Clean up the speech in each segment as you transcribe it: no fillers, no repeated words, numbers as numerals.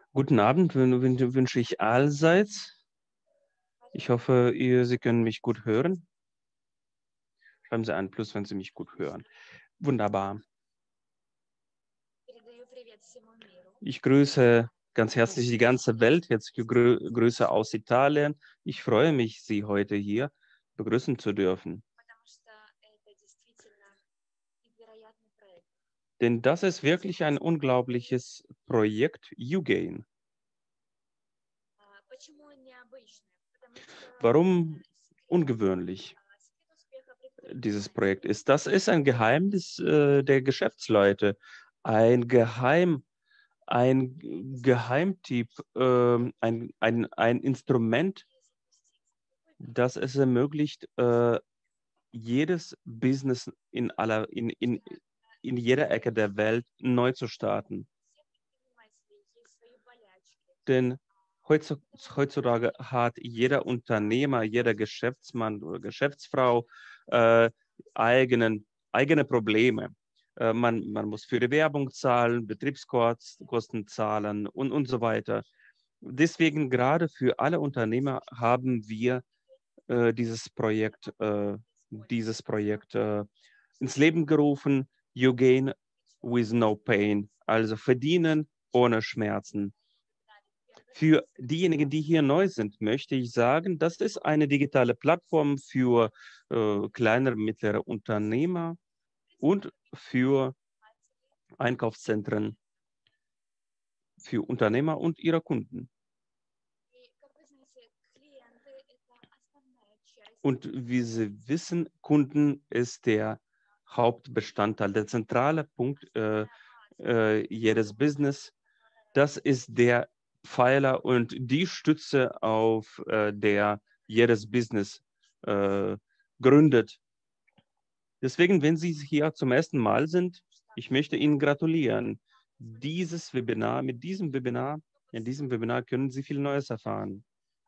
Guten Abend wünsche ich allseits. Ich hoffe, Sie können mich gut hören. Schreiben Sie ein Plus, wenn Sie mich gut hören. Wunderbar. Ich grüße ganz herzlich die ganze Welt. Jetzt Grüße aus Italien. Ich freue mich, Sie heute hier begrüßen zu dürfen. Denn das ist wirklich ein unglaubliches Projekt, YouGain. Warum ungewöhnlich dieses Projekt ist? Das ist ein Geheimnis der Geschäftsleute, ein ein Geheimtipp, ein Instrument, das es ermöglicht, jedes Business in jeder Ecke der Welt neu zu starten. Denn heutzutage hat jeder Unternehmer, jeder Geschäftsmann oder Geschäftsfrau äh, eigene Probleme. Man muss für die Werbung zahlen, Betriebskosten zahlen und so weiter. Deswegen gerade für alle Unternehmer haben wir äh, dieses Projekt, äh, dieses Projekt ins Leben gerufen. You gain with no pain, also verdienen ohne Schmerzen. Für diejenigen, die hier neu sind, möchte ich sagen, das ist eine digitale Plattform für kleinere, mittlere Unternehmer und für Einkaufszentren, für Unternehmer und ihre Kunden. Und wie Sie wissen, Kunden ist der Hauptbestandteil, der zentrale Punkt jedes Business. Das ist der Pfeiler und die Stütze, auf der jedes Business äh, gründet. Deswegen, wenn Sie hier zum ersten Mal sind, ich möchte Ihnen gratulieren. In diesem Webinar können Sie viel Neues erfahren.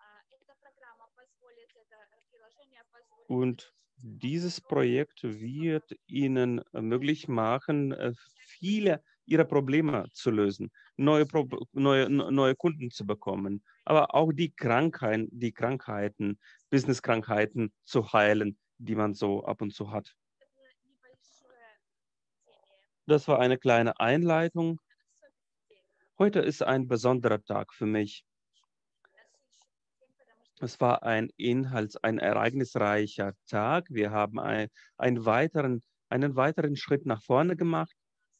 Und dieses Projekt wird Ihnen möglich machen, viele Ihrer Probleme zu lösen, neue Kunden zu bekommen, aber auch die Krankheiten, Business-Krankheiten zu heilen, die man so ab und zu hat. Das war eine kleine Einleitung. Heute ist ein besonderer Tag für mich. Es war ein ereignisreicher Tag. Wir haben einen weiteren Schritt nach vorne gemacht.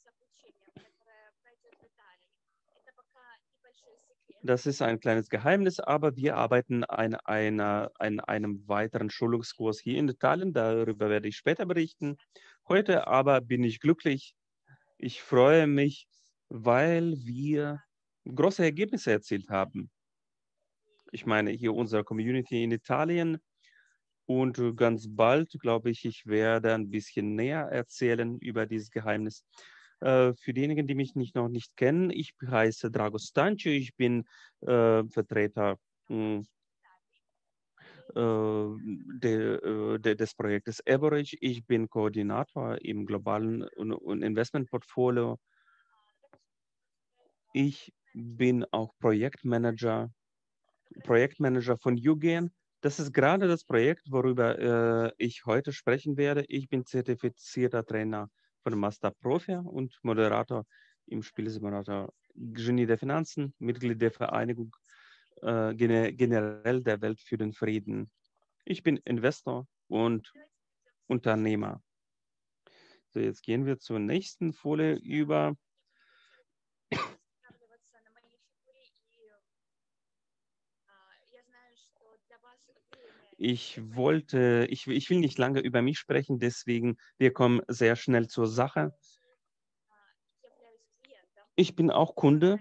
Das ist ein kleines Geheimnis, aber wir arbeiten an einem weiteren Schulungskurs hier in Italien. Darüber werde ich später berichten. Heute aber bin ich glücklich. Ich freue mich, weil wir große Ergebnisse erzielt haben. Ich meine, hier unsere Community in Italien. Und ganz bald, glaube ich, ich werde ein bisschen näher erzählen über dieses Geheimnis. Für diejenigen, die mich noch nicht kennen, ich heiße Drago Stancio, ich bin Vertreter mh, des Projektes Average. Ich bin Koordinator im globalen und Investmentportfolio. Ich bin auch Projektmanager von YouGain. Das ist gerade das Projekt, worüber ich heute sprechen werde. Ich bin zertifizierter Trainer von Master Profi und Moderator im Spielesimulator Genie der Finanzen, Mitglied der Vereinigung generell der Welt für den Frieden. Ich bin Investor und Unternehmer. So, jetzt gehen wir zur nächsten Folie über. Ich will nicht lange über mich sprechen, deswegen wir kommen sehr schnell zur Sache. Ich bin auch Kunde.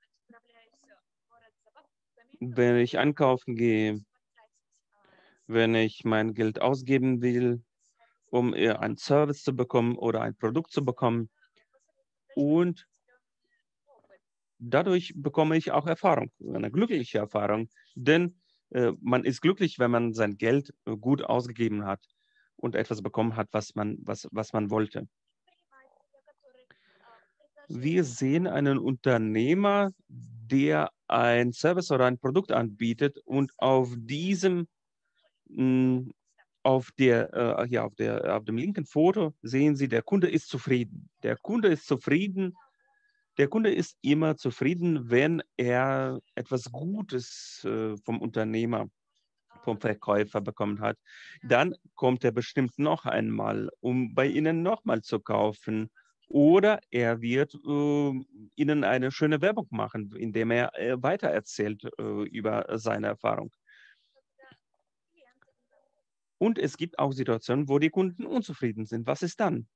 Wenn ich einkaufen gehe, wenn ich mein Geld ausgeben will, um einen Service zu bekommen oder ein Produkt zu bekommen. Und dadurch bekomme ich auch Erfahrung, eine glückliche Erfahrung, denn man ist glücklich, wenn man sein Geld gut ausgegeben hat und etwas bekommen hat, was man wollte. Wir sehen einen Unternehmer, der ein Service oder ein Produkt anbietet und auf diesem, mh, auf dem linken Foto sehen Sie, der Kunde ist zufrieden. Der Kunde ist zufrieden. Der Kunde ist immer zufrieden, wenn er etwas Gutes vom Unternehmer, vom Verkäufer bekommen hat. Dann kommt er bestimmt noch einmal, um bei Ihnen nochmal zu kaufen. Oder er wird Ihnen eine schöne Werbung machen, indem er weitererzählt über seine Erfahrung. Und es gibt auch Situationen, wo die Kunden unzufrieden sind. Was ist dann?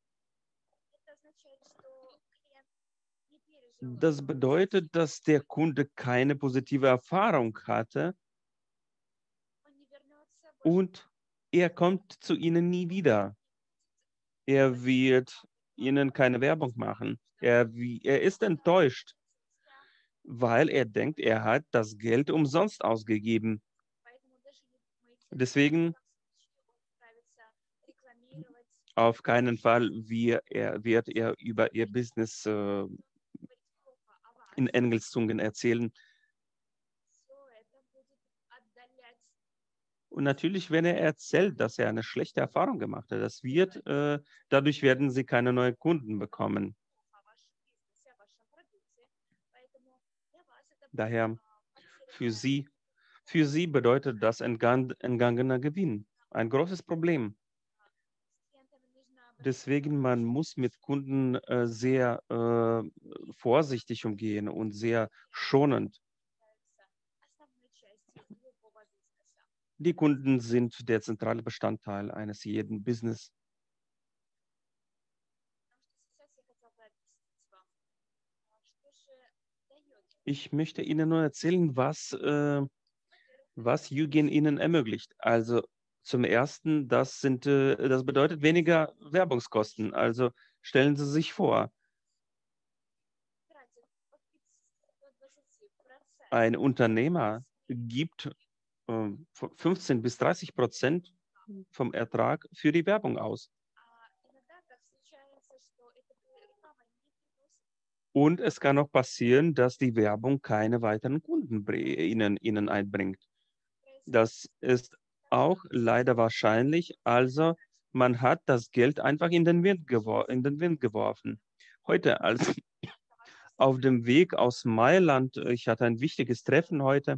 Das bedeutet, dass der Kunde keine positive Erfahrung hatte und er kommt zu Ihnen nie wieder. Er wird Ihnen keine Werbung machen. Er ist enttäuscht, weil er denkt, er hat das Geld umsonst ausgegeben. Deswegen auf keinen Fall wird er über Ihr Business in Engelszungen erzählen. Und natürlich, wenn er erzählt, dass er eine schlechte Erfahrung gemacht hat, dadurch werden Sie keine neuen Kunden bekommen. Daher für Sie, für Sie bedeutet das entgangener Gewinn. Ein großes Problem. Deswegen, man muss mit Kunden sehr vorsichtig umgehen und sehr schonend. Die Kunden sind der zentrale Bestandteil eines jeden Business. Ich möchte Ihnen nur erzählen, was Yugen Ihnen ermöglicht. Also zum Ersten, das bedeutet weniger Werbungskosten. Also stellen Sie sich vor, ein Unternehmer gibt 15 bis 30% vom Ertrag für die Werbung aus. Und es kann auch passieren, dass die Werbung keine weiteren Kunden Ihnen einbringt. Das ist auch leider wahrscheinlich. Also man hat das Geld einfach in den Wind geworfen. Heute, als auf dem Weg aus Mailand, ich hatte ein wichtiges Treffen heute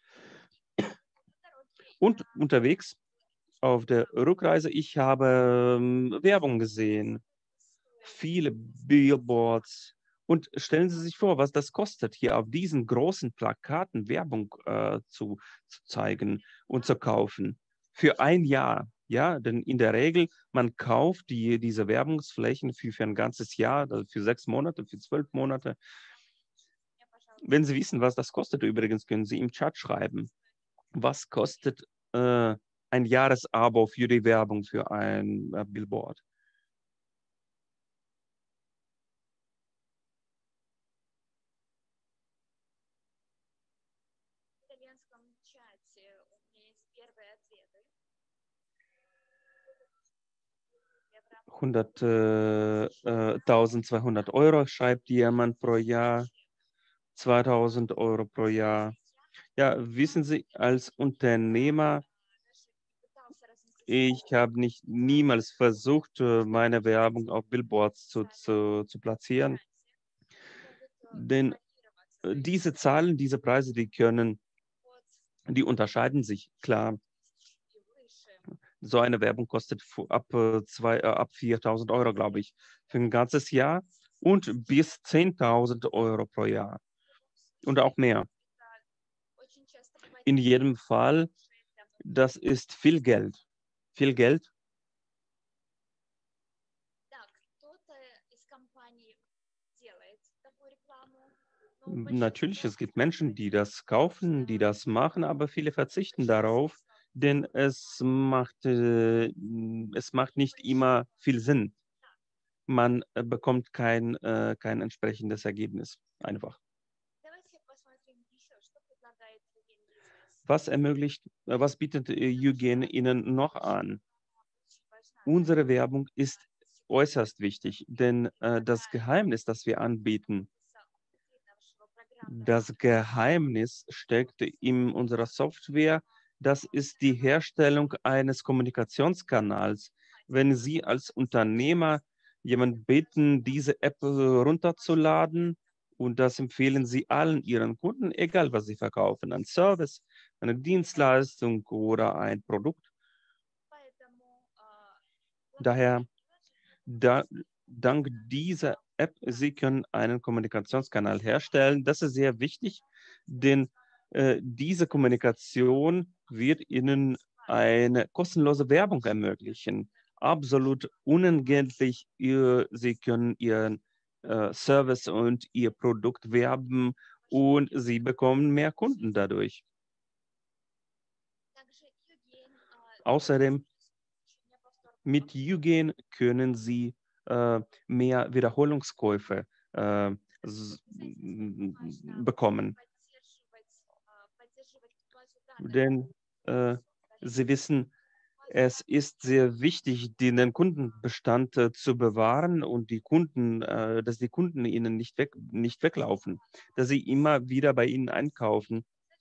und unterwegs auf der Rückreise, ich habe Werbung gesehen, viele Billboards. Und stellen Sie sich vor, was das kostet, hier auf diesen großen Plakaten Werbung zu zeigen und zu kaufen. Für ein Jahr. Ja, denn in der Regel, man kauft diese Werbungsflächen für ein ganzes Jahr, also für 6 Monate, für 12 Monate. Wenn Sie wissen, was das kostet, übrigens, können Sie im Chat schreiben. Was kostet ein Jahresabo für die Werbung für ein Billboard? Hundert, 1200 € schreibt jemand pro Jahr, 2000 € pro Jahr. Ja, wissen Sie, als Unternehmer, ich habe nicht niemals versucht, meine Werbung auf Billboards zu platzieren, denn diese Zahlen, diese Preise, die unterscheiden sich, klar. So eine Werbung kostet ab 4.000 €, glaube ich, für ein ganzes Jahr und bis 10.000 € pro Jahr und auch mehr. In jedem Fall, das ist viel Geld. Viel Geld. Natürlich, es gibt Menschen, die das kaufen, die das machen, aber viele verzichten darauf, denn es macht nicht immer viel Sinn. Man bekommt kein entsprechendes Ergebnis. Einfach. Was bietet Eugen Ihnen noch an? Unsere Werbung ist äußerst wichtig, denn das Geheimnis, das wir anbieten, Das Geheimnis steckt in unserer Software. Das ist die Herstellung eines Kommunikationskanals. Wenn Sie als Unternehmer jemanden bitten, diese App runterzuladen, und das empfehlen Sie allen Ihren Kunden, egal was Sie verkaufen, ein Service, eine Dienstleistung oder ein Produkt. Daher, da, dank dieser App, Sie können einen Kommunikationskanal herstellen. Das ist sehr wichtig, denn diese Kommunikation wird Ihnen eine kostenlose Werbung ermöglichen. Absolut unentgeltlich. Sie können Ihren Service und Ihr Produkt werben und Sie bekommen mehr Kunden dadurch. Außerdem mit Yugen können Sie mehr Wiederholungskäufe bekommen. Denn Sie wissen, es ist sehr wichtig, den Kundenbestand zu bewahren und dass die Kunden Ihnen nicht weglaufen, dass sie immer wieder bei Ihnen einkaufen.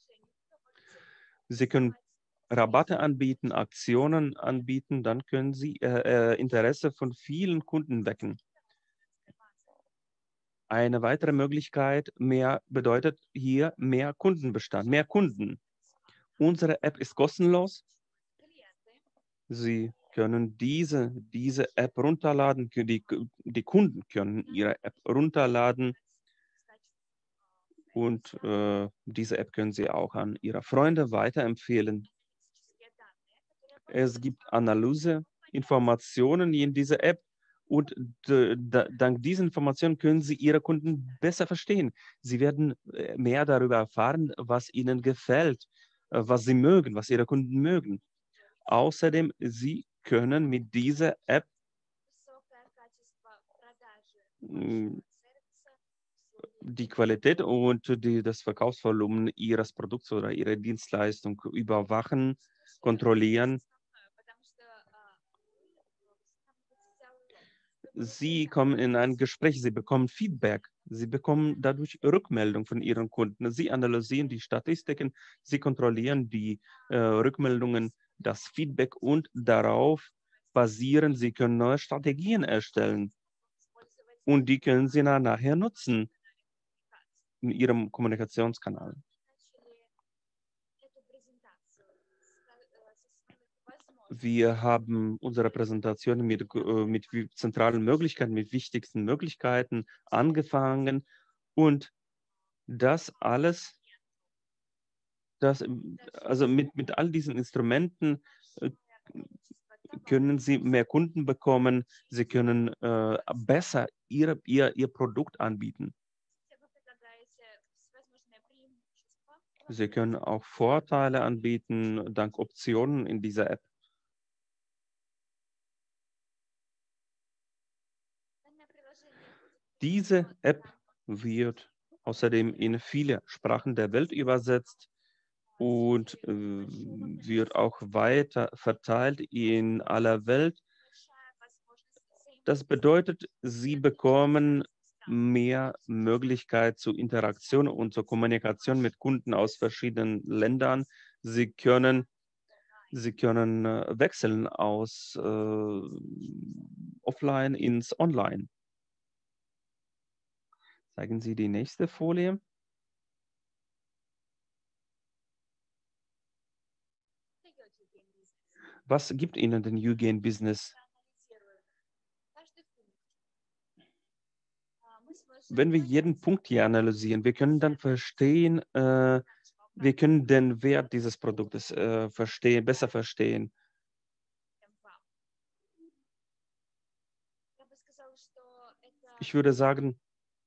Sie können Rabatte anbieten, Aktionen anbieten, dann können Sie Interesse von vielen Kunden wecken. Eine weitere Möglichkeit bedeutet hier mehr Kundenbestand, mehr Kunden. Unsere App ist kostenlos. Sie können diese App runterladen. Die Kunden können ihre App runterladen und diese App können Sie auch an Ihre Freunde weiterempfehlen. Es gibt Analyseinformationen in dieser App und dank diesen Informationen können Sie Ihre Kunden besser verstehen. Sie werden mehr darüber erfahren, was Ihnen gefällt, was Sie mögen, was Ihre Kunden mögen. Außerdem, Sie können mit dieser App die Qualität und das Verkaufsvolumen Ihres Produkts oder Ihrer Dienstleistung überwachen, kontrollieren. Sie kommen in ein Gespräch, Sie bekommen Feedback, Sie bekommen dadurch Rückmeldung von Ihren Kunden. Sie analysieren die Statistiken, Sie kontrollieren die Rückmeldungen, das Feedback und darauf basieren, Sie können neue Strategien erstellen und die können Sie nachher nutzen in Ihrem Kommunikationskanal. Wir haben unsere Präsentation mit zentralen Möglichkeiten, mit wichtigsten Möglichkeiten angefangen und das alles, also mit all diesen Instrumenten äh, können Sie mehr Kunden bekommen, Sie können besser Ihr Produkt anbieten. Sie können auch Vorteile anbieten dank Optionen in dieser App. Diese App wird außerdem in viele Sprachen der Welt übersetzt und wird auch weiter verteilt in aller Welt. Das bedeutet, Sie bekommen mehr Möglichkeit zur Interaktion und zur Kommunikation mit Kunden aus verschiedenen Ländern. Sie können wechseln aus offline ins Online. Zeigen Sie die nächste Folie. Was gibt Ihnen den Yugen Business? Wenn wir jeden Punkt hier analysieren, wir können dann verstehen, wir können den Wert dieses Produktes besser verstehen. Ich würde sagen,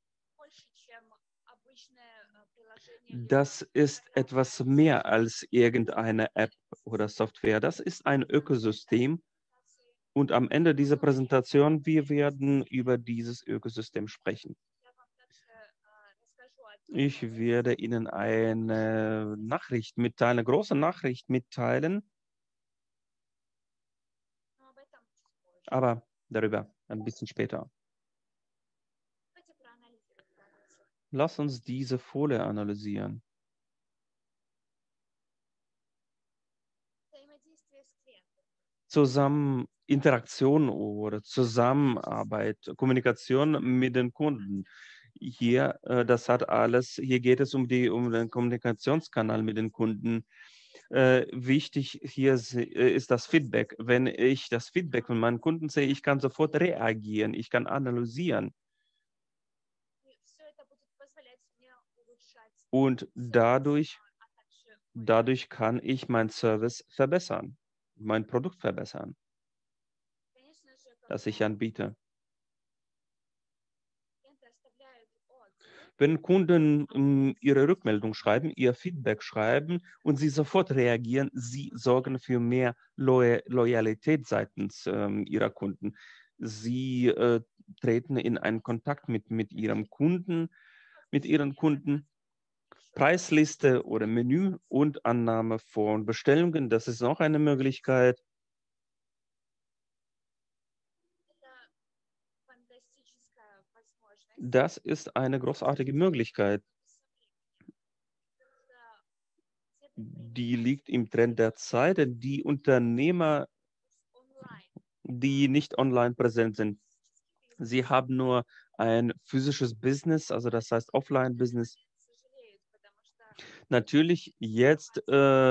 das ist etwas mehr als irgendeine App oder Software. Das ist ein Ökosystem. Und am Ende dieser Präsentation, wir werden über dieses Ökosystem sprechen. Ich werde Ihnen eine Nachricht mitteilen, eine große Nachricht mitteilen, aber darüber ein bisschen später. Lass uns diese Folie analysieren. Interaktion oder Zusammenarbeit, Kommunikation mit den Kunden. Hier, das hat alles, hier geht es um den Kommunikationskanal mit den Kunden. Wichtig hier ist das Feedback. Wenn ich das Feedback von meinen Kunden sehe, ich kann sofort reagieren, ich kann analysieren. Und dadurch kann ich meinen Service verbessern, mein Produkt verbessern, das ich anbiete. Wenn Kunden ihre Rückmeldung schreiben, ihr Feedback schreiben und sie sofort reagieren, sie sorgen für mehr Loyalität seitens ihrer Kunden. Sie treten in einen Kontakt mit ihrem Kunden, mit ihren Kunden. Preisliste oder Menü und Annahme von Bestellungen, das ist auch eine Möglichkeit. Das ist eine großartige Möglichkeit. Die liegt im Trend der Zeit. Die Unternehmer, die nicht online präsent sind, sie haben nur ein physisches Business, also das heißt Offline-Business. Natürlich jetzt,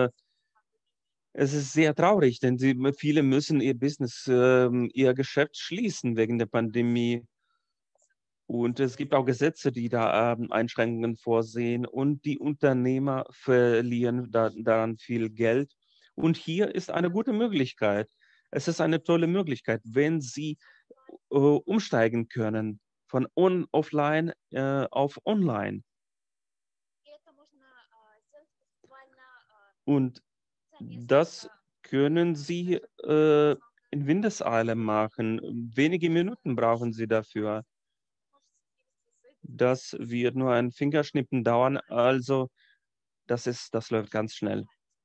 es ist sehr traurig, denn viele müssen ihr Business, ihr Geschäft schließen wegen der Pandemie. Und es gibt auch Gesetze, die da Einschränkungen vorsehen und die Unternehmer verlieren daran viel Geld. Und hier ist eine gute Möglichkeit. Es ist eine tolle Möglichkeit, wenn Sie umsteigen können von offline auf online. Und das können Sie in Windeseile machen. Wenige Minuten brauchen Sie dafür. Das wird nur ein Fingerschnippen dauern, also das läuft ganz schnell.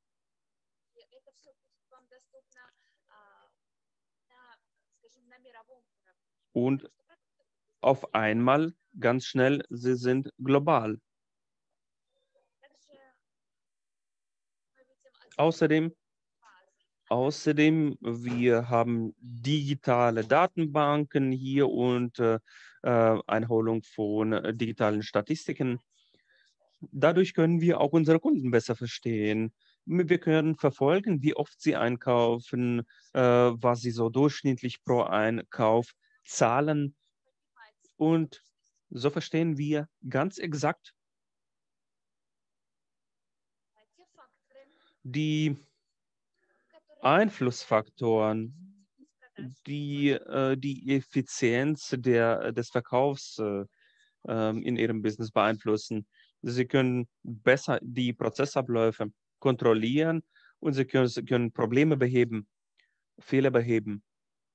Und auf einmal, ganz schnell, sie sind global. Außerdem, wir haben digitale Datenbanken hier und Einholung von digitalen Statistiken. Dadurch können wir auch unsere Kunden besser verstehen. Wir können verfolgen, wie oft sie einkaufen, was sie so durchschnittlich pro Einkauf zahlen. Und so verstehen wir ganz exakt die Einflussfaktoren, die Effizienz des Verkaufs in ihrem Business beeinflussen. Sie können besser die Prozessabläufe kontrollieren und sie können Probleme beheben, Fehler beheben.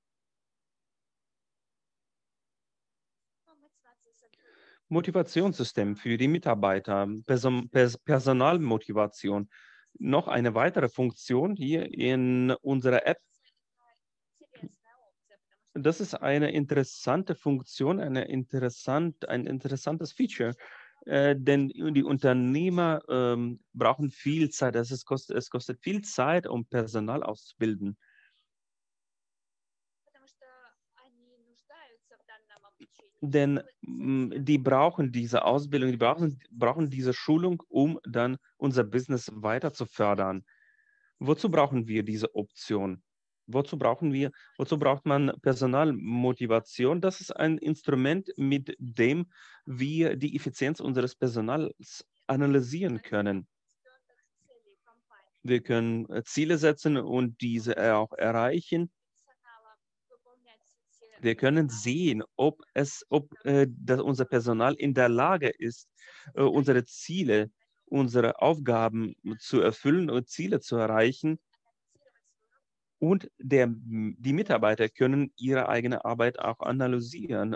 Motivationssystem für die Mitarbeiter, Personalmotivation. Noch eine weitere Funktion hier in unserer App. Das ist eine interessante Funktion, ein interessantes Feature, denn die Unternehmer brauchen viel Zeit. Es kostet viel Zeit, um Personal auszubilden. Denn die brauchen diese Ausbildung, brauchen diese Schulung, um dann unser Business weiter zu fördern. Wozu brauchen wir diese Option? Wozu braucht man Personalmotivation? Das ist ein Instrument, mit dem wir die Effizienz unseres Personals analysieren können. Wir können Ziele setzen und diese auch erreichen. Wir können sehen, ob unser Personal in der Lage ist, unsere Ziele, unsere Aufgaben zu erfüllen und Ziele zu erreichen. Und die Mitarbeiter können ihre eigene Arbeit auch analysieren,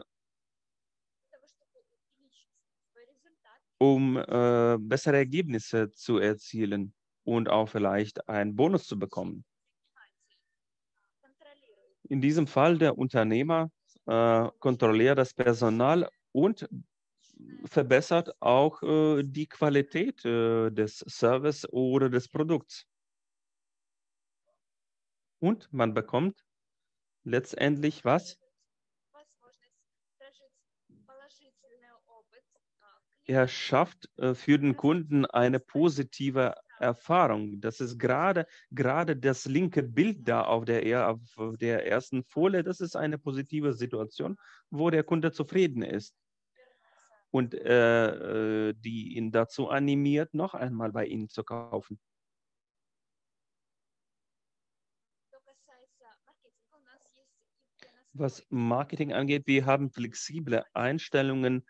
um bessere Ergebnisse zu erzielen und auch vielleicht einen Bonus zu bekommen. In diesem Fall der Unternehmer kontrolliert das Personal und verbessert auch die Qualität des Service oder des Produkts. Und man bekommt letztendlich was? Er schafft für den Kunden eine positive Erfahrung. Das ist gerade das linke Bild da auf der ersten Folie. Das ist eine positive Situation, wo der Kunde zufrieden ist und die ihn dazu animiert, noch einmal bei Ihnen zu kaufen. Was Marketing angeht, wir haben flexible Einstellungen.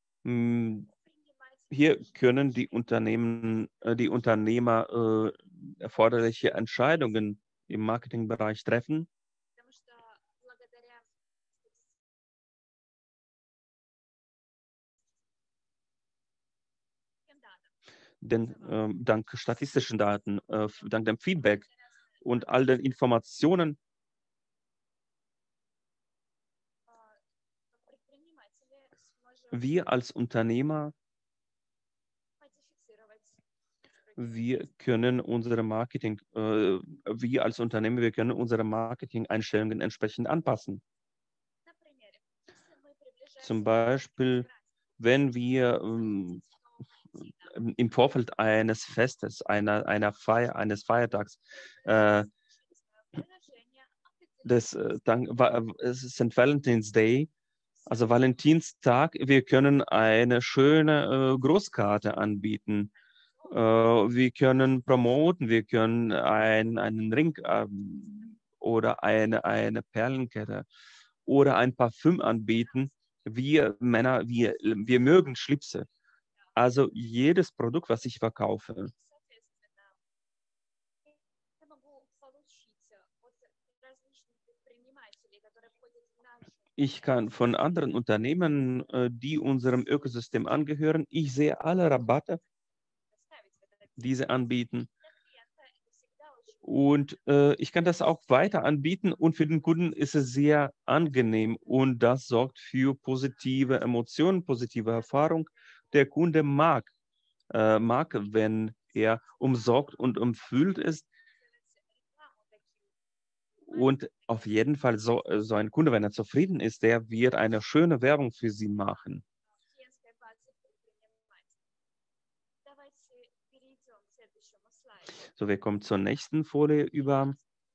Hier können die Unternehmer erforderliche Entscheidungen im Marketingbereich treffen. Denn dank statistischen Daten, dank dem Feedback und all den Informationen, wir als Unternehmer, wir können unsere wir können unsere Marketing-Einstellungen entsprechend anpassen. Zum Beispiel, wenn wir im Vorfeld eines Festes, einer Feier, eines Feiertags, es ist St. Valentine's Day, also Valentinstag, wir können eine schöne Grußkarte anbieten. Wir können promoten, wir können einen Ring oder eine Perlenkette oder ein Parfüm anbieten. Wir Männer, wir mögen Schlipse. Also jedes Produkt, was ich verkaufe, ich kann von anderen Unternehmen, die unserem Ökosystem angehören, ich sehe alle Rabatte, die sie anbieten. Und ich kann das auch weiter anbieten und für den Kunden ist es sehr angenehm und das sorgt für positive Emotionen, positive Erfahrung. Der Kunde mag, wenn er umsorgt und umfüllt ist. Und auf jeden Fall so ein Kunde, wenn er zufrieden ist, der wird eine schöne Werbung für Sie machen. So, wir kommen zur nächsten Folie über.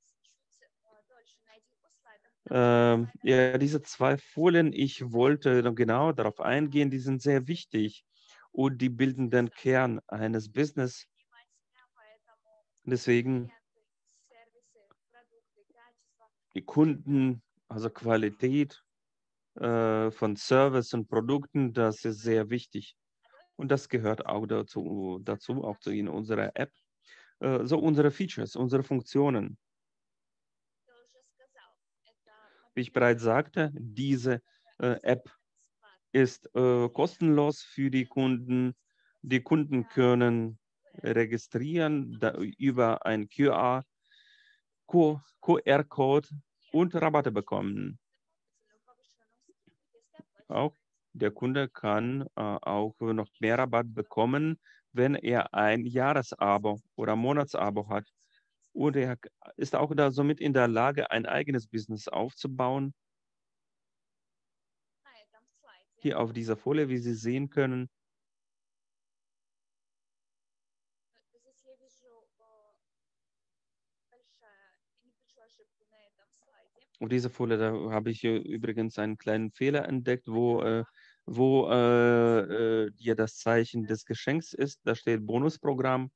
Ja, diese zwei Folien, ich wollte noch genau darauf eingehen, die sind sehr wichtig und die bilden den Kern eines Business. Deswegen die Kunden, also Qualität von Service und Produkten, das ist sehr wichtig. Und das gehört auch dazu auch zu in unserer App. So unsere Features, unsere Funktionen. Wie ich bereits sagte, diese App ist kostenlos für die Kunden. Die Kunden können registrieren über ein QR-Code und Rabatte bekommen. Auch der Kunde kann auch noch mehr Rabatt bekommen, wenn er ein Jahresabo oder Monatsabo hat. Und er ist auch da somit in der Lage, ein eigenes Business aufzubauen. Hier auf dieser Folie, wie Sie sehen können, auf dieser Folie, da habe ich hier übrigens einen kleinen Fehler entdeckt, wo hier das Zeichen des Geschenks ist. Da steht Bonusprogramm.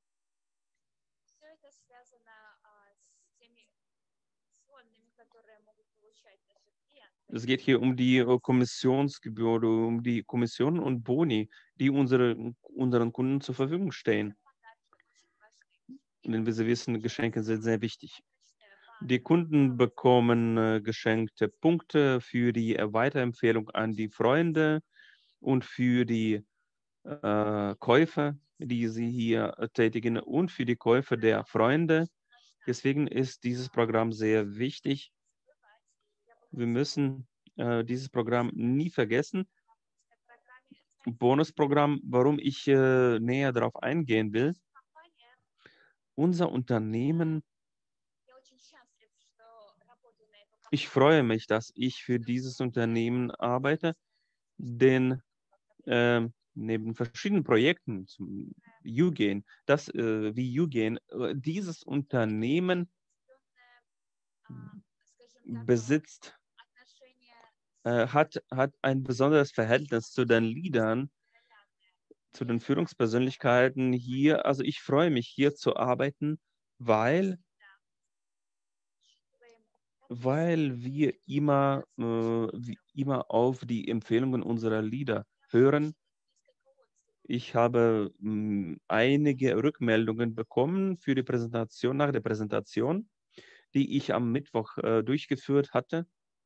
Es geht hier um die Kommissionsgebühr oder um die Kommissionen und Boni, die unseren Kunden zur Verfügung stehen. Denn wie Sie wissen, Geschenke sind sehr wichtig. Die Kunden bekommen geschenkte Punkte für die Weiterempfehlung an die Freunde und für die Käufe, die sie hier tätigen und für die Käufe der Freunde. Deswegen ist dieses Programm sehr wichtig. Wir müssen dieses Programm nie vergessen. Bonusprogramm, warum ich näher darauf eingehen will. Unser Unternehmen, ich freue mich, dass ich für dieses Unternehmen arbeite, denn neben verschiedenen Projekten, zum UGAIN, wie UGAIN, dieses Unternehmen besitzt, hat ein besonderes Verhältnis zu den Leadern, zu den Führungspersönlichkeiten hier. Also ich freue mich, hier zu arbeiten, weil wir immer auf die Empfehlungen unserer Leader hören. Ich habe einige Rückmeldungen bekommen für die Präsentation, nach der Präsentation, die ich am Mittwoch durchgeführt hatte.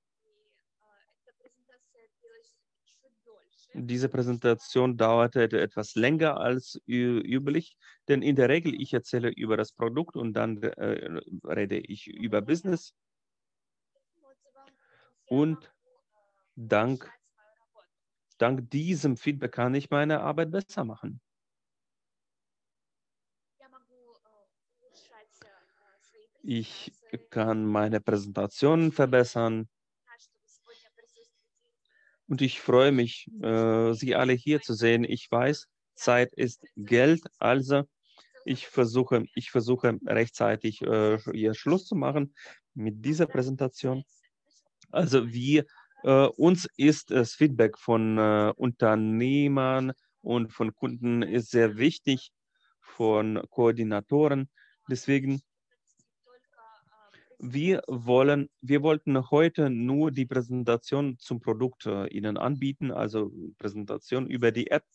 Diese Präsentation dauerte etwas länger als üblich, denn in der Regel ich erzähle über das Produkt und dann rede ich über Business. Und dank diesem Feedback kann ich meine Arbeit besser machen. Ich kann meine Präsentationen verbessern. Und ich freue mich, Sie alle hier zu sehen. Ich weiß, Zeit ist Geld, also ich versuche rechtzeitig hier Schluss zu machen mit dieser Präsentation. Also uns ist das Feedback von Unternehmern und von Kunden ist sehr wichtig, von Koordinatoren. Deswegen wir wollten heute nur die Präsentation zum Produkt Ihnen anbieten, also Präsentation über die App.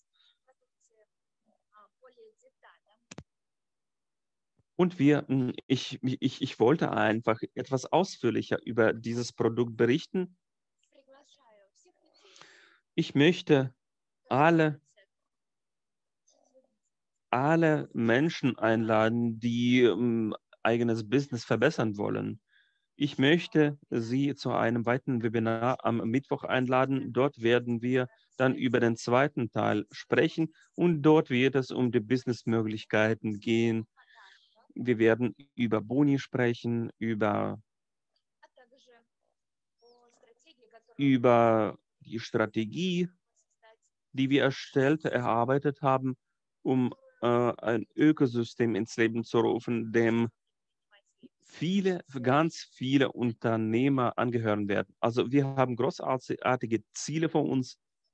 Und ich wollte einfach etwas ausführlicher über dieses Produkt berichten. Ich möchte alle Menschen einladen, die eigenes Business verbessern wollen. Ich möchte Sie zu einem weiteren Webinar am Mittwoch einladen. Dort werden wir dann über den zweiten Teil sprechen und dort wird es um die Businessmöglichkeiten gehen. Wir werden über Boni sprechen, über die Strategie, die wir erarbeitet haben, um ein Ökosystem ins Leben zu rufen, dem ganz viele Unternehmer angehören werden. Also wir haben großartige Ziele vor uns.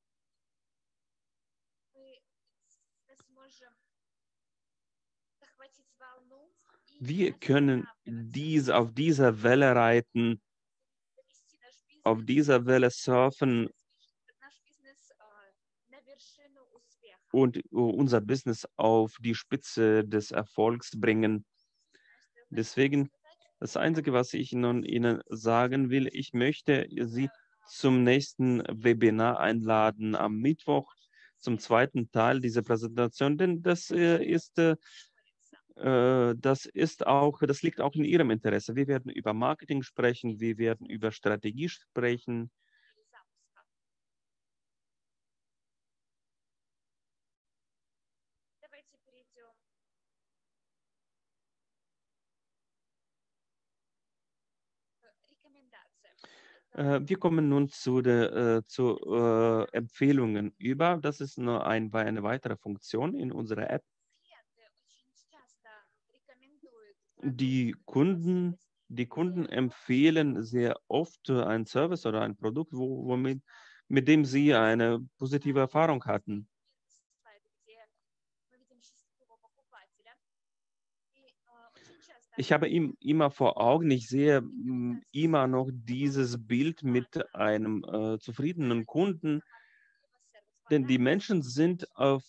Wir können auf dieser Welle reiten, auf dieser Welle surfen und unser Business auf die Spitze des Erfolgs bringen. Deswegen, das Einzige, was ich nun Ihnen sagen will, ich möchte Sie zum nächsten Webinar einladen am Mittwoch zum zweiten Teil dieser Präsentation, denn das liegt auch in Ihrem Interesse. Wir werden über Marketing sprechen, wir werden über Strategie sprechen. Wir kommen nun zu Empfehlungen über. Das ist nur eine weitere Funktion in unserer App. Die Kunden empfehlen sehr oft einen Service oder ein Produkt, mit dem sie eine positive Erfahrung hatten. Ich habe immer vor Augen, ich sehe immer noch dieses Bild mit einem zufriedenen Kunden, denn die Menschen sind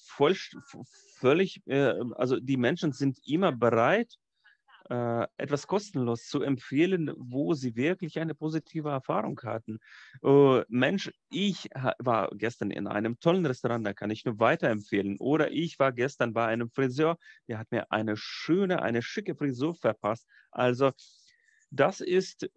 die Menschen sind immer bereit, etwas kostenlos zu empfehlen, wo sie wirklich eine positive Erfahrung hatten. Mensch, ich war gestern in einem tollen Restaurant, da kann ich nur weiterempfehlen. Oder ich war gestern bei einem Friseur, der hat mir eine schicke Frisur verpasst. Also das ist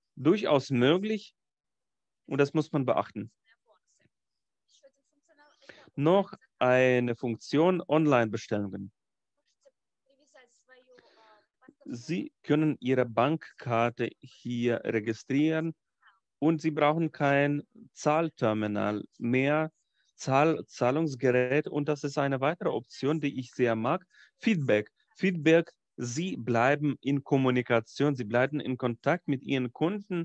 durchaus möglich und das muss man beachten. Noch eine Funktion Online-Bestellungen. Sie können Ihre Bankkarte hier registrieren und Sie brauchen kein Zahlterminal mehr, Zahlungsgerät. Und das ist eine weitere Option, die ich sehr mag. Feedback. Feedback, Sie bleiben in Kommunikation, Sie bleiben in Kontakt mit Ihren Kunden.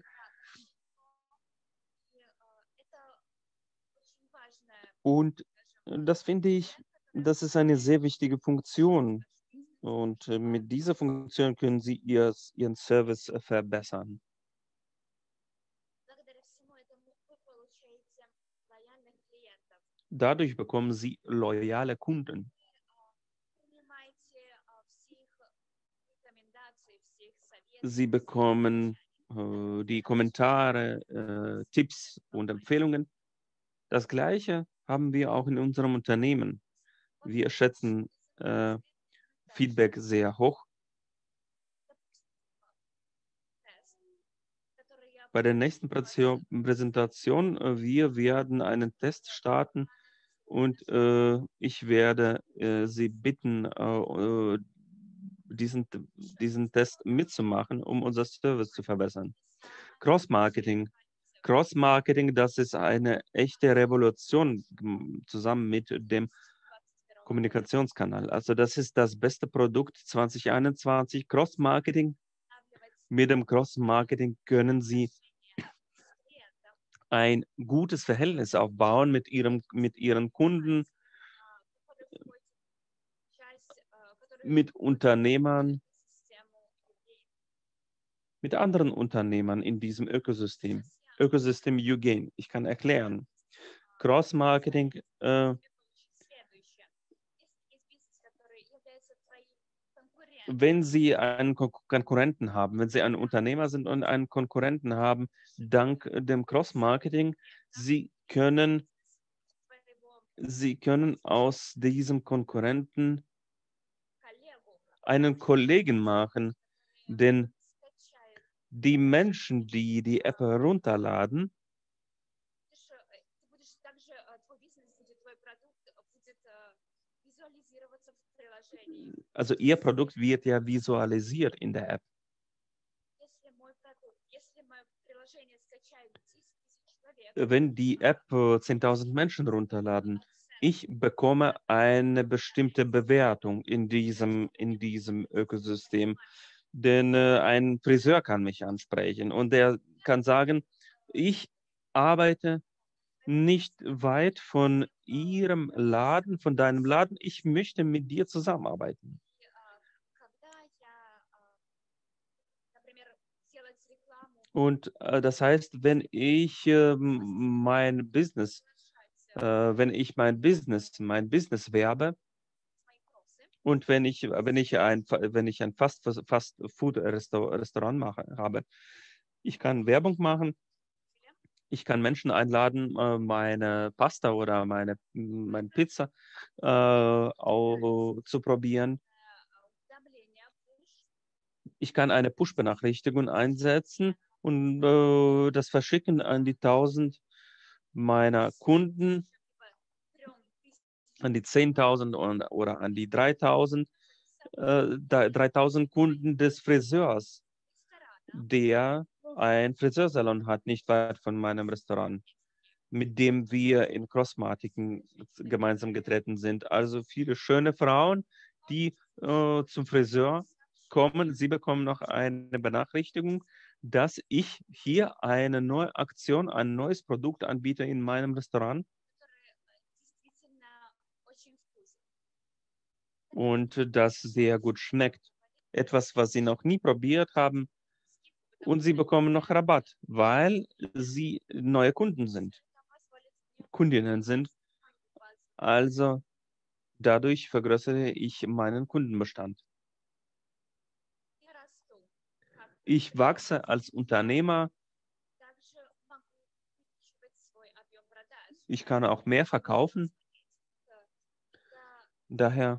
Und das finde ich, das ist eine sehr wichtige Funktion. Und mit dieser Funktion können Sie Ihren Service verbessern. Dadurch bekommen Sie loyale Kunden. Sie bekommen die Kommentare, Tipps und Empfehlungen. Das Gleiche haben wir auch in unserem Unternehmen. Wir schätzen Feedback sehr hoch. Bei der nächsten Präsentation, wir werden einen Test starten und ich werde Sie bitten, diesen Test mitzumachen, um unser Service zu verbessern. Cross-Marketing. Cross-Marketing, das ist eine echte Revolution zusammen mit dem Kommunikationskanal. Also das ist das beste Produkt 2021. Cross-Marketing. Mit dem Cross-Marketing können Sie ein gutes Verhältnis aufbauen mit Ihren Kunden, mit Unternehmern, mit anderen Unternehmern in diesem Ökosystem. Ökosystem Eugen. Ich kann erklären. Cross-Marketing, wenn Sie einen Konkurrenten haben, wenn Sie ein Unternehmer sind und einen Konkurrenten haben, dank dem Cross-Marketing, Sie können aus diesem Konkurrenten einen Kollegen machen, denn die Menschen, die die App herunterladen, also Ihr Produkt wird ja visualisiert in der App. Wenn die App 10.000 Menschen runterladen, ich bekomme eine bestimmte Bewertung in diesem Ökosystem. Denn ein Friseur kann mich ansprechen und der kann sagen, ich arbeite nicht weit von Ihrem Laden, von deinem Laden, ich möchte mit dir zusammenarbeiten. Und das heißt, wenn ich mein Business werbe und wenn ich ein Fast-Food-Restaurant habe, ich kann Werbung machen, ich kann Menschen einladen, meine Pasta oder meine Pizza zu probieren. Ich kann eine Push-Benachrichtigung einsetzen und das verschicken an die 1.000 meiner Kunden, an die 10.000 oder an die 3.000 Kunden des Friseurs, der ein Friseursalon hat, nicht weit von meinem Restaurant, mit dem wir in Cross-Marketing gemeinsam getreten sind. Also viele schöne Frauen, die zum Friseur kommen. Sie bekommen noch eine Benachrichtigung, dass ich hier eine neue Aktion, ein neues Produkt anbiete in meinem Restaurant. Und das sehr gut schmeckt. Etwas, was Sie noch nie probiert haben. Und Sie bekommen noch Rabatt, weil Sie neue Kunden sind, Kundinnen sind. Also dadurch vergrößere ich meinen Kundenbestand. Ich wachse als Unternehmer. Ich kann auch mehr verkaufen. Daher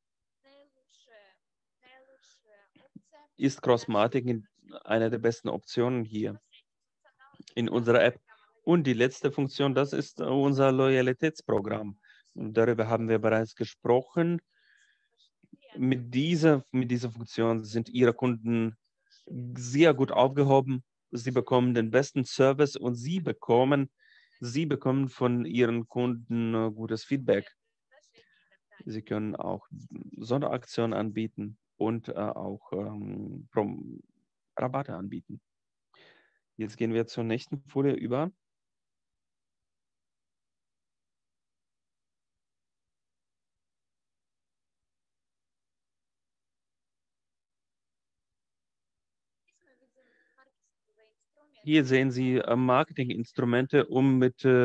ist Cross-Marketing eine der besten Optionen hier in unserer App. Und die letzte Funktion, das ist unser Loyalitätsprogramm. Darüber haben wir bereits gesprochen. Mit dieser Funktion sind Ihre Kunden sehr gut aufgehoben. Sie bekommen den besten Service und Sie bekommen von Ihren Kunden gutes Feedback. Sie können auch Sonderaktionen anbieten und auch Rabatte anbieten. Jetzt gehen wir zur nächsten Folie über. Hier sehen Sie Marketinginstrumente, um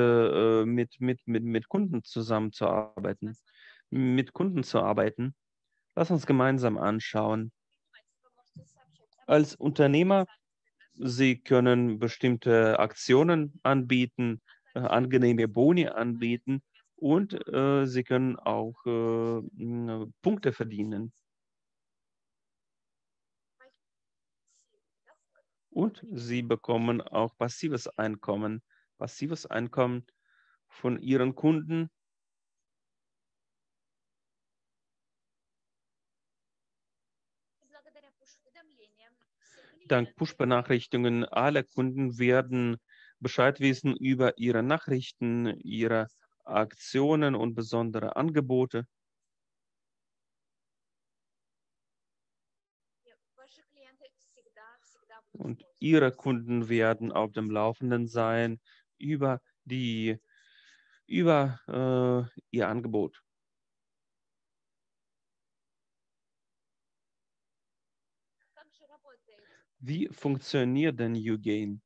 mit Kunden zusammenzuarbeiten, mit Kunden zu arbeiten. Lass uns gemeinsam anschauen. Als Unternehmer, Sie können bestimmte Aktionen anbieten, angenehme Boni anbieten und Sie können auch Punkte verdienen. Und Sie bekommen auch passives Einkommen. Passives Einkommen von Ihren Kunden. Dank Push-Benachrichtigungen alle Kunden werden Bescheid wissen über ihre Nachrichten, ihre Aktionen und besondere Angebote. Und Ihre Kunden werden auf dem Laufenden sein über Ihr Angebot. Wie funktioniert denn YouGain?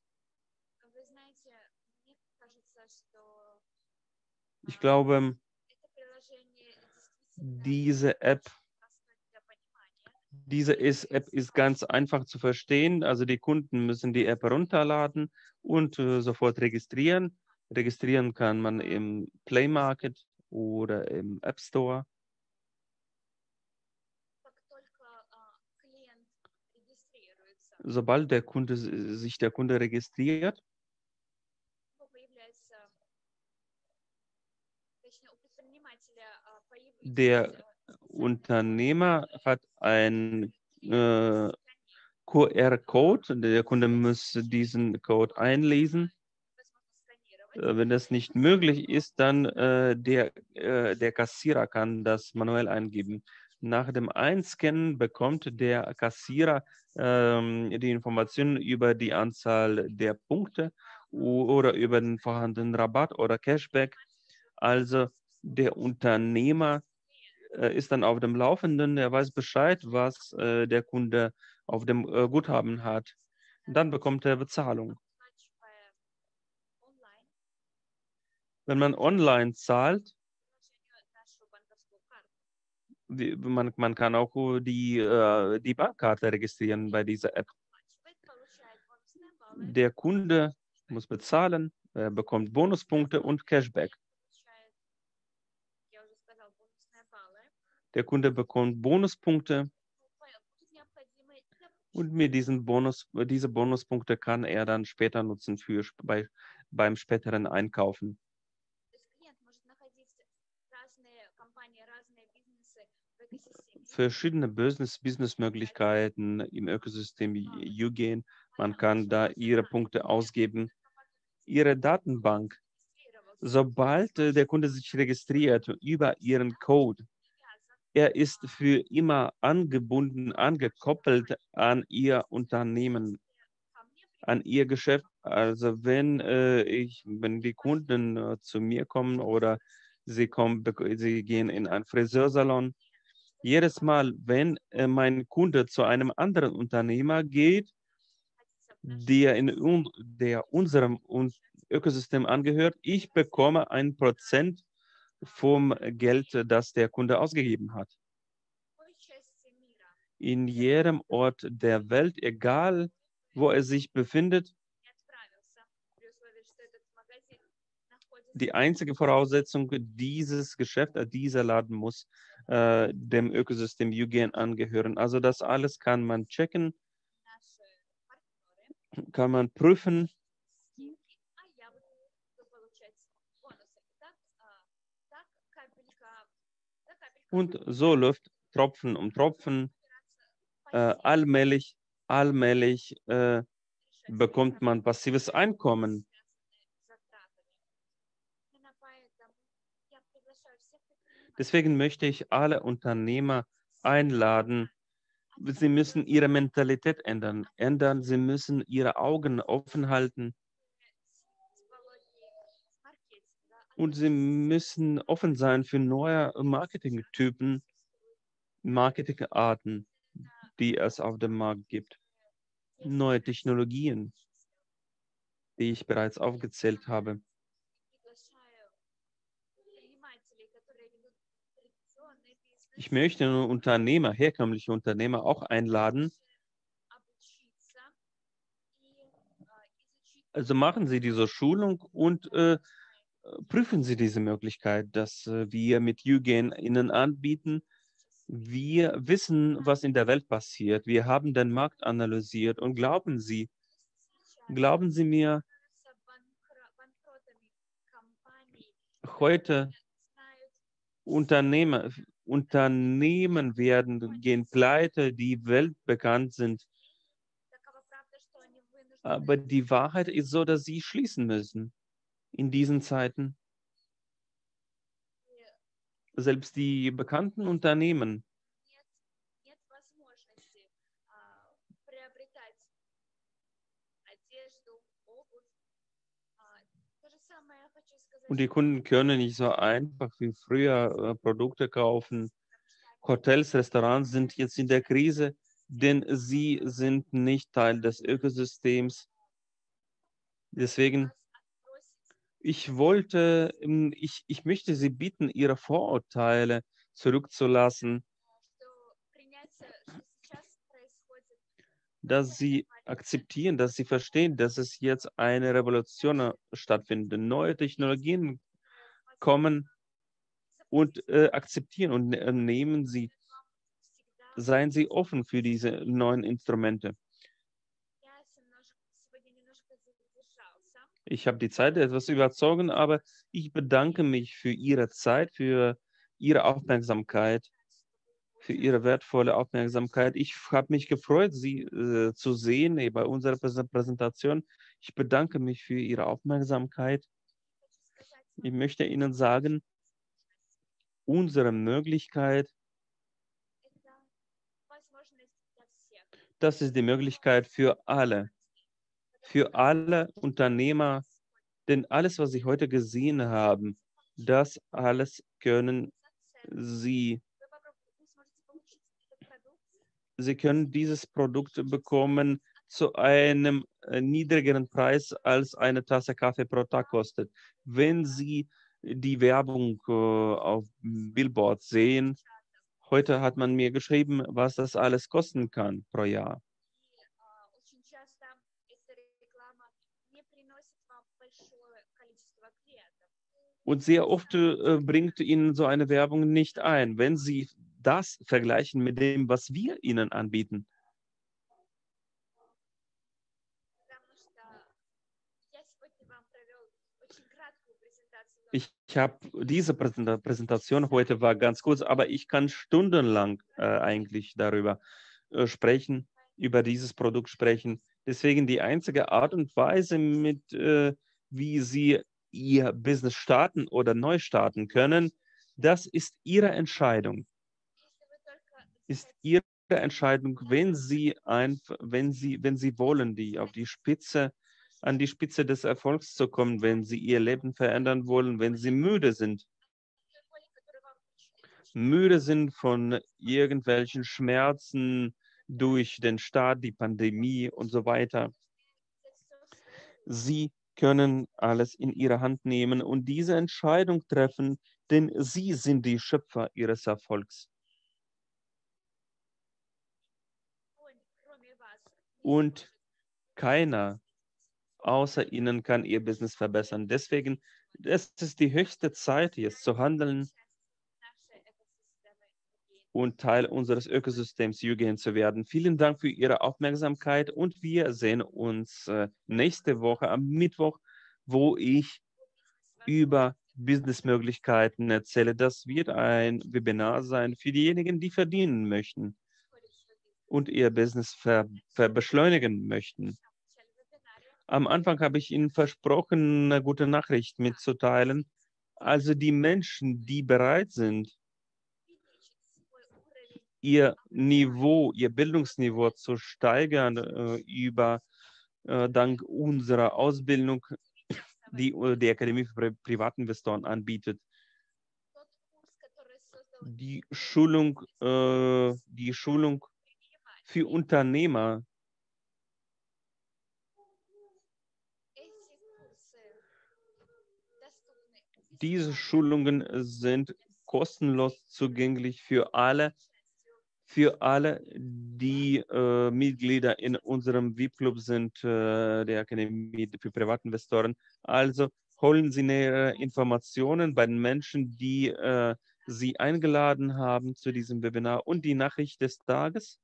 Ich glaube, diese App ist ganz einfach zu verstehen. Also die Kunden müssen die App herunterladen und sofort registrieren. Registrieren kann man im Play Market oder im App Store. Sobald sich der Kunde registriert, der Unternehmer hat ein QR-Code. Der Kunde muss diesen Code einlesen. Wenn das nicht möglich ist, dann der Kassierer kann das manuell eingeben. Nach dem Einscannen bekommt der Kassierer die Informationen über die Anzahl der Punkte oder über den vorhandenen Rabatt oder Cashback. Also der Unternehmer ist dann auf dem Laufenden, er weiß Bescheid, was der Kunde auf dem Guthaben hat. Dann bekommt er Bezahlung. Wenn man online zahlt, man kann auch die Bankkarte registrieren bei dieser App. Der Kunde muss bezahlen, er bekommt Bonuspunkte und Cashback. Der Kunde bekommt Bonuspunkte und mit diese Bonuspunkte kann er dann später nutzen beim späteren Einkaufen. Verschiedene Business-Möglichkeiten im Ökosystem YouGain. Man kann da Ihre Punkte ausgeben. Ihre Datenbank. Sobald der Kunde sich registriert über Ihren Code, er ist für immer angebunden, angekoppelt an Ihr Unternehmen, an Ihr Geschäft. Also wenn die Kunden zu mir kommen oder sie gehen in einen Friseursalon, jedes Mal, wenn mein Kunde zu einem anderen Unternehmer geht, der unserem Ökosystem angehört, ich bekomme 1% vom Geld, das der Kunde ausgegeben hat. In jedem Ort der Welt, egal wo er sich befindet, die einzige Voraussetzung, dieses Geschäft, dieser Laden muss dem Ökosystem YouGain angehören. Also das alles kann man checken, kann man prüfen. Und so läuft Tropfen um Tropfen. Allmählich, allmählich bekommt man passives Einkommen. Deswegen möchte ich alle Unternehmer einladen. Sie müssen ihre Mentalität ändern. Sie müssen ihre Augen offen halten. Und sie müssen offen sein für neue Marketingtypen, Marketingarten, die es auf dem Markt gibt. Neue Technologien, die ich bereits aufgezählt habe. Ich möchte nur Unternehmer, herkömmliche Unternehmer auch einladen. Also machen Sie diese Schulung und prüfen Sie diese Möglichkeit, dass wir mit UGAN Ihnen anbieten. Wir wissen, was in der Welt passiert. Wir haben den Markt analysiert und glauben Sie mir, heute Unternehmen gehen pleite, die weltbekannt sind. Aber die Wahrheit ist so, dass sie schließen müssen in diesen Zeiten. Selbst die bekannten Unternehmen. Und die Kunden können nicht so einfach wie früher Produkte kaufen. Hotels, Restaurants sind jetzt in der Krise, denn sie sind nicht Teil des Ökosystems. Deswegen, ich möchte Sie bitten, Ihre Vorurteile zurückzulassen, dass Sie akzeptieren, dass Sie verstehen, dass es jetzt eine Revolution stattfindet. Neue Technologien kommen und akzeptieren und seien Sie offen für diese neuen Instrumente. Ich habe die Zeit etwas überzogen, aber ich bedanke mich für Ihre Zeit, für Ihre Aufmerksamkeit, für Ihre wertvolle Aufmerksamkeit. Ich habe mich gefreut, Sie zu sehen bei unserer Präsentation. Ich bedanke mich für Ihre Aufmerksamkeit. Ich möchte Ihnen sagen, unsere Möglichkeit, das ist die Möglichkeit für alle Unternehmer, denn alles, was Sie heute gesehen haben, das alles können Sie. Sie können dieses Produkt bekommen zu einem niedrigeren Preis, als eine Tasse Kaffee pro Tag kostet. Wenn Sie die Werbung auf Billboards sehen, heute hat man mir geschrieben, was das alles kosten kann pro Jahr. Und sehr oft bringt Ihnen so eine Werbung nicht ein, wenn Sie das vergleichen mit dem, was wir Ihnen anbieten. Ich habe diese Präsentation heute war ganz kurz, aber ich kann stundenlang eigentlich darüber sprechen, über dieses Produkt sprechen. Deswegen die einzige Art und Weise, wie Sie Ihr Business starten oder neu starten können, das ist Ihre Entscheidung. Ist Ihre Entscheidung, wenn Sie wollen, an die Spitze des Erfolgs zu kommen, wenn Sie Ihr Leben verändern wollen, wenn Sie müde sind von irgendwelchen Schmerzen durch den Staat, die Pandemie und so weiter. Sie können alles in Ihre Hand nehmen und diese Entscheidung treffen, denn Sie sind die Schöpfer Ihres Erfolgs. Und keiner außer Ihnen kann Ihr Business verbessern. Deswegen, es ist die höchste Zeit, jetzt zu handeln und Teil unseres Ökosystems UGAN zu werden. Vielen Dank für Ihre Aufmerksamkeit und wir sehen uns nächste Woche am Mittwoch, wo ich über Businessmöglichkeiten erzähle. Das wird ein Webinar sein für diejenigen, die verdienen möchten und ihr Business beschleunigen möchten. Am Anfang habe ich Ihnen versprochen, eine gute Nachricht mitzuteilen. Also die Menschen, die bereit sind, ihr Niveau, ihr Bildungsniveau zu steigern dank unserer Ausbildung, die die Akademie für Privatinvestoren anbietet. Die Schulung für Unternehmer. Diese Schulungen sind kostenlos zugänglich für alle, die Mitglieder in unserem VIP-Club sind, der Akademie für Privatinvestoren. Also holen Sie nähere Informationen bei den Menschen, die Sie eingeladen haben zu diesem Webinar. Und die Nachricht des Tages?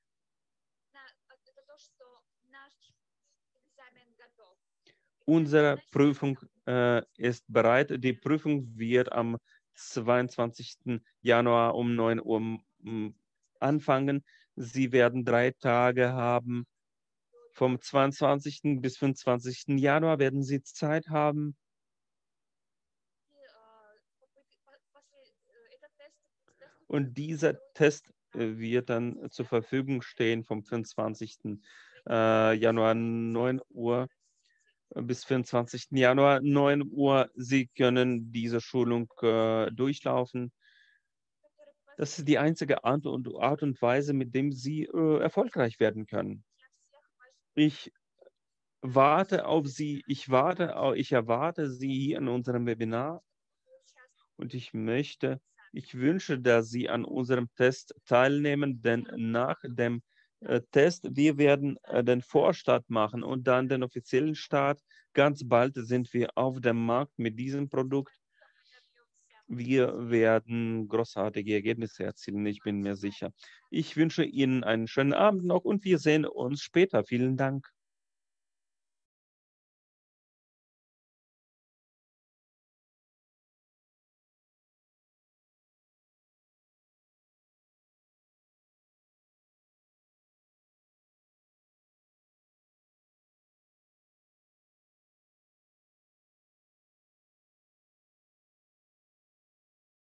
Unsere Prüfung ist bereit. Die Prüfung wird am 22. Januar um 9 Uhr anfangen. Sie werden 3 Tage haben. Vom 22. bis 25. Januar werden Sie Zeit haben. Und dieser Test wird dann zur Verfügung stehen vom 25. Januar 9 Uhr bis 24. Januar 9 Uhr. Sie können diese Schulung durchlaufen. Das ist die einzige Art und Weise, mit dem Sie erfolgreich werden können. Ich warte auf Sie. Ich erwarte Sie hier in unserem Webinar und ich wünsche, dass Sie an unserem Test teilnehmen, denn nach dem Test, wir werden den Vorstart machen und dann den offiziellen Start. Ganz bald sind wir auf dem Markt mit diesem Produkt. Wir werden großartige Ergebnisse erzielen, ich bin mir sicher. Ich wünsche Ihnen einen schönen Abend noch und wir sehen uns später. Vielen Dank.